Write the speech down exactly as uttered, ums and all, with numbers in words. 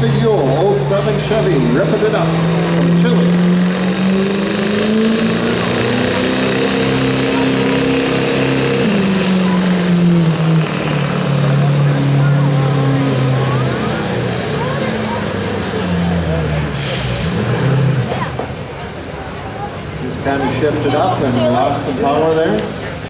Lisa Yule, oh seven Chevy, ripping it up from Chile. Just kind of shifted up and lost some power there.